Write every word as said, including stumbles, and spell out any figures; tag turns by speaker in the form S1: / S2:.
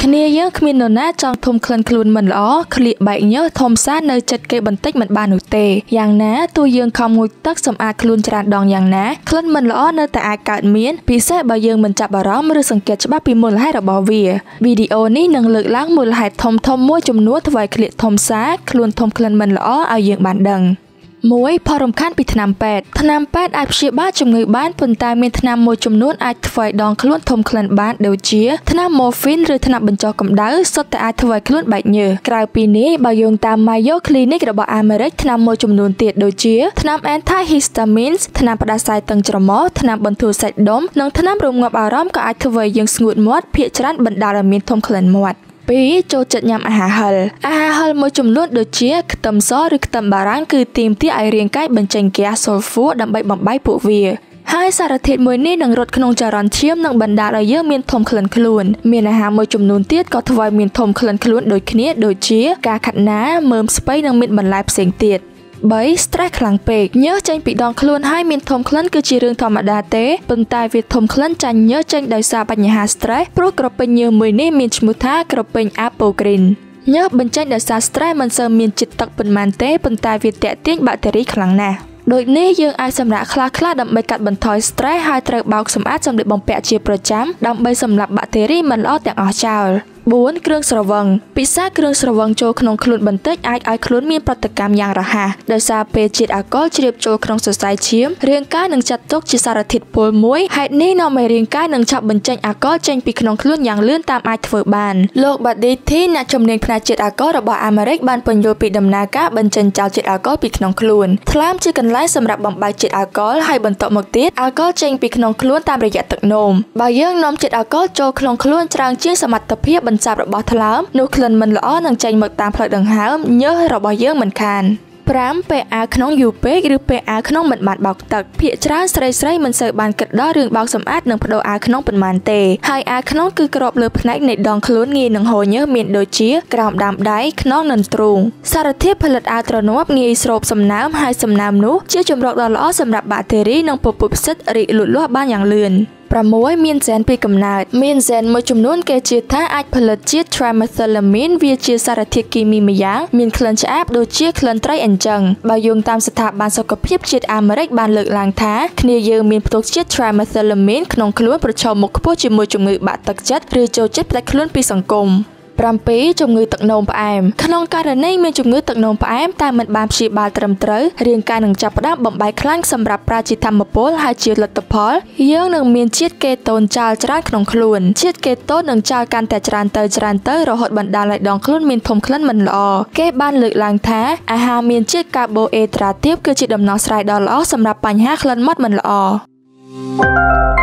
S1: គ្នាយើងគ្មាននរណាចង់ធំក្លិនខ្លួនមិនល្អក្លៀកបែកញើសធំសានៅចិត្តគេបន្តិចមិនបាននោះទេយ៉ាងណាទោះយើងខំងូតទឹកសម្អាតខ្លួនច្រើនដងយ៉ាងណាក្លិនមិនល្អនៅតែអាចកើតមានពិសេសបើយើងមិនចាប់អារម្មណ៍ឬសង្កេតច្បាស់ពីមូលហេតុរបស់វាវីដេអូនេះនឹងលើកឡើងមូលហេតុធំធំមួយចំនួនធ្វើឲ្យក្លៀកធំសាខ្លួនធំក្លិនមិនល្អឲ្យយើងបានដឹងមួយផលរំខានពីថ្នាំពេទ្យថ្នាំពេទ្យអាចព្យាបាលជំងឺបានប៉ុន្តែមានថ្នាំមួយចំនួនអាចធ្វើឲ្យដងខ្លួនធំក្លិនបានដូចជាថ្នាំ morphine ឬថ្នាំបញ្ចុះកម្ដៅសុទ្ធតែអាចធ្វើឲ្យខ្លួនបែកញើសក្រៅពីនេះបើយោងតាម Mayo Clinic របស់អាមេរិកថ្នាំមួយចំនួនទៀតដូចជាថ្នាំ antihistamines ថ្នាំផ្ដាសាយតឹងច្រមុះថ្នាំបន្ធូរសាច់ដុំនិងថ្នាំរងាប់អារម្មណ៍ក៏អាចធ្វើឲ្យយើងស្ងួតមាត់ភាគច្រើនបណ្ដាលឲ្យមានធំក្លិនមាត់ពីរចូលចិត្តញ៉ាំអាហារហឹរអាហារហឹរមួយចំនួនដូចជាខ្ទឹមសឬខ្ទឹមបារាំងគឺទាមទារឲ្យរាងកាយបញ្ចេញហ្គាស sulfur ដើម្បីបំបែកពួកវាហើយសារធាតុមួយនេះនឹងរត់ក្នុងចរន្តឈាមនិងបណ្ដាលឲ្យយើងមានធំក្លិនខ្លួនមានអាហារមួយចំនួនទៀតក៏ធ្វើឲ្យមានធំក្លិនខ្លួនដូចគ្នាដូចជាការខាត់ណាមើមស្ពៃនិងមានបន្លែផ្សេងទៀតបី stress ខ្លាំងពេកញើសចេញពីដងខ្លួនហើយមានធំក្លិនគឺជារឿងធម្មតាទេប៉ុន្តែវាធំក្លិនចាញ់ញើសចេញដោយសារបញ្ហា stress ព្រោះក្រពេញញើសមួយនេះមានឈ្មោះថាក្រពេញ apocrine ញើសបញ្ចេញដោយសារ stress មិនសូវមានជាតិទឹកប៉ុន្មានទេប៉ុន្តែវាទាក់ទាញបាក់តេរីខ្លាំងណាស់ដូចនេះយើងអាចសម្រាកខ្លះៗដើម្បីកាត់បន្ថយ stress ហើយត្រូវបោកសម្អាតសម្លៀកបំពាក់ជាប្រចាំដើម្បីសម្លាប់បាក់តេរីមិនល្អទាំងអស់ចោលបួនគ្រឿងស្រវឹងពិសាគ្រឿងស្រវឹងចូលក្នុងខ្លួនបន្តិចអាចឲ្យខ្លួនមានប្រតិកម្មយ៉ាងរហ័សដោយសារពេលជាតិអាល់កុលជ្រាបចូលក្នុងសរសៃឈាមរាងកាយនឹងចាត់ទុកជាសារធាតុពុលមួយហេតុនេះនាំឲ្យរាងកាយនឹងឆាប់បញ្ចេញអាល់កុលចេញពីក្នុងខ្លួនយ៉ាងលឿនតាមអាចធ្វើបានលោក Baditi អ្នកជំនាញផ្នែកជាតិអាល់កុលរបស់អាមេរិកបានពន្យល់ពីដំណើរការបញ្ចេញចោលជាតិអាល់កុលពីក្នុងខ្លួនថ្លើមជាកន្លែងសម្រាប់បំបែកជាតិអាល់កុលហើយបន្ទាប់មកទៀតអាល់កុលចេញពីក្នុងខ្លួនតាមរយៈទឹកនោមបើយើងនាំជាតិអាល់កុលចូលក្នុងខ្លួនច្រើនជាងសមត្ថភាពបន្សាបរបស់ថ្លើមនោះក្លិនមិនល្អនឹងចេញមកតាមផ្លូវដង្ហើមញើសរបស់យើងមិនខានប្រាំពេលអាវក្នុងយូរពេកឬពេលអាវក្នុងមិនបានបោកទឹកភាគច្រើនស្រីស្រីមិនសូវបានគិតដល់រឿងបោកសម្អាតនិងបដូរអាវក្នុងប៉ុន្មានទេហើយអាវក្នុងគឺក្របលើផ្នែកនៃដងខ្លួនងាយនឹងហូរញើសមានដូចជាក្រោមដើមដៃខ្នងនិងទ្រូងសារធាតុផលិតអាវទ្រនាប់ងាយស្រូបសំណើមហើយសំណើមនោះជាជម្រកដ៏ល្អសម្រាប់បាក់តេរីនិងពពុះផ្សិតរីកលូតលាស់បានយ៉ាងលឿនប្រាំមួយមានហ្សែនពីកំណើតមានហ្សែនមួយចំនួនគេជឿថាអាចផលិតជាតិ trimethylamine វាជាសារធាតុគីមីម្យ៉ាងមានក្លិនឆ្អាបដូចជាក្លិនត្រីអញ្ចឹងបើយោងតាមស្ថាប័នសុខភាពជាតិអាមេរិកបានលើកឡើងថាគ្នាយើងមានផ្ទុកជាតិ trimethylamine ក្នុងខ្លួនប្រឈមមុខខ្ពស់ជាមួយជំងឺបាក់ទឹកចិត្តឬចូលចិត្តផ្ដាច់ខ្លួនពីសង្គមប្រាំពីរជំងឺទឹកនោមផ្អែមក្នុងករណីមានជំងឺទឹកនោមផ្អែមតែមិនបានព្យាបាលត្រឹមត្រូវរាងកាយនឹងចាប់ផ្ដើមបំបែកខ្លាញ់សម្រាប់ប្រើជាធម្មពលហើយជាលទ្ធផលយើងនឹងមានជាតិកេតូនចោលច្រើនក្នុងខ្លួនជាតិកេតូននឹងចោលកាន់តែច្រើនទៅច្រើនទៅរហូតបណ្ដាលឲ្យដងខ្លួនមានធំក្លិនមិនល្អគេបានលើកឡើងថាអាហារមានជាតិកាបូអេត្រាទាបគឺជាដំណោះស្រាយដ៏ល្អសម្រាប់បញ្ហាក្លិនមាត់មិនល្អ